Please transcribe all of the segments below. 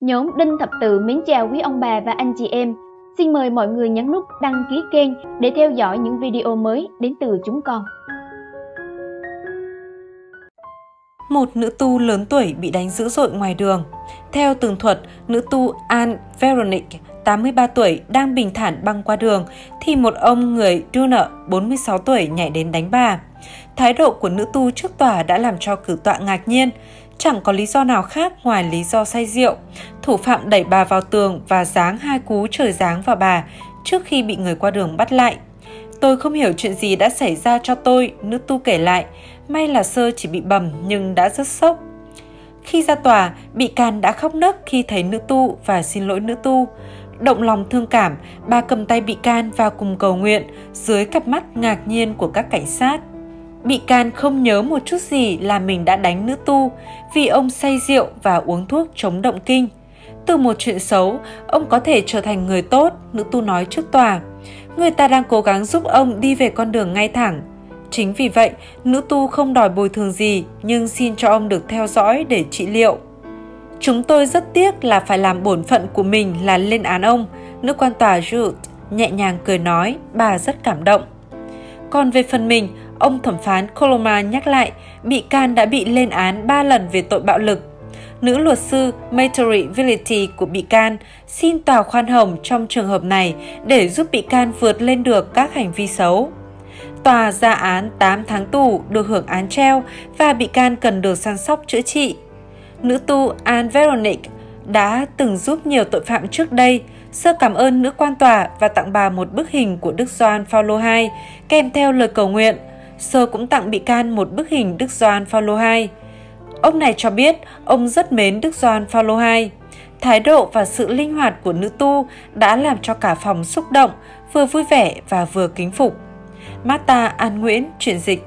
Nhóm Đinh Thập Tự mến chào quý ông bà và anh chị em. Xin mời mọi người nhấn nút đăng ký kênh để theo dõi những video mới đến từ chúng con. Một nữ tu lớn tuổi bị đánh dữ dội ngoài đường. Theo tường thuật, nữ tu Anne Veronique, 83 tuổi, đang bình thản băng qua đường, thì một ông người Dunner, 46 tuổi, nhảy đến đánh bà. Thái độ của nữ tu trước tòa đã làm cho cử tọa ngạc nhiên. Chẳng có lý do nào khác ngoài lý do say rượu. Thủ phạm đẩy bà vào tường và giáng 2 cú trời giáng vào bà trước khi bị người qua đường bắt lại. Tôi không hiểu chuyện gì đã xảy ra cho tôi, nữ tu kể lại. May là sơ chỉ bị bầm nhưng đã rất sốc. Khi ra tòa, bị can đã khóc nấc khi thấy nữ tu và xin lỗi nữ tu. Động lòng thương cảm, bà cầm tay bị can và cùng cầu nguyện dưới cặp mắt ngạc nhiên của các cảnh sát. Bị can không nhớ một chút gì là mình đã đánh nữ tu vì ông say rượu và uống thuốc chống động kinh. Từ một chuyện xấu, ông có thể trở thành người tốt, nữ tu nói trước tòa. Người ta đang cố gắng giúp ông đi về con đường ngay thẳng. Chính vì vậy, nữ tu không đòi bồi thường gì nhưng xin cho ông được theo dõi để trị liệu. Chúng tôi rất tiếc là phải làm bổn phận của mình là lên án ông, nữ quan tòa Jude nhẹ nhàng cười nói, bà rất cảm động. Còn về phần mình, ông thẩm phán Coloma nhắc lại, bị can đã bị lên án 3 lần về tội bạo lực. Nữ luật sư Marjorie Villity của bị can xin tòa khoan hồng trong trường hợp này để giúp bị can vượt lên được các hành vi xấu. Tòa ra án 8 tháng tù được hưởng án treo và bị can cần được săn sóc chữa trị. Nữ tu Anne Veronique đã từng giúp nhiều tội phạm trước đây. Sơ cảm ơn nữ quan tòa và tặng bà một bức hình của Đức Gioan Phaolô II kèm theo lời cầu nguyện. Sơ cũng tặng bị can một bức hình Đức Gioan Phaolô II. Ông này cho biết ông rất mến Đức Gioan Phaolô II. Thái độ và sự linh hoạt của nữ tu đã làm cho cả phòng xúc động, vừa vui vẻ và vừa kính phục. Marta An Nguyễn chuyển dịch.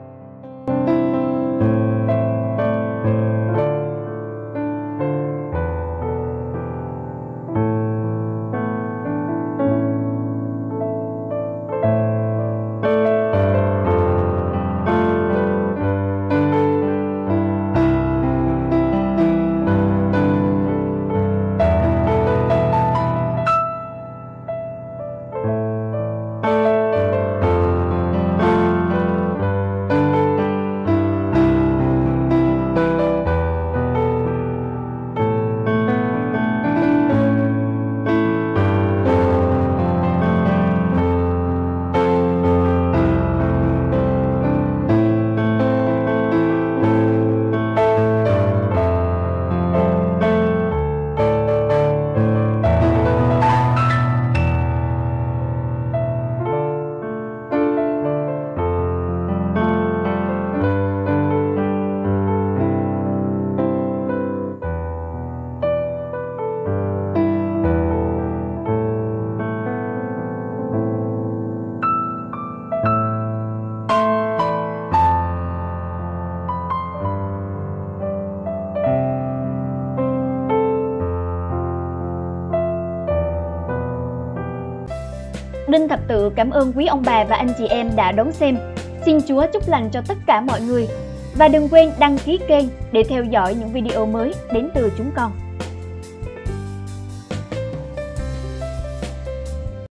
Đinh Thập Tự cảm ơn quý ông bà và anh chị em đã đón xem. Xin Chúa chúc lành cho tất cả mọi người. Và đừng quên đăng ký kênh để theo dõi những video mới đến từ chúng con.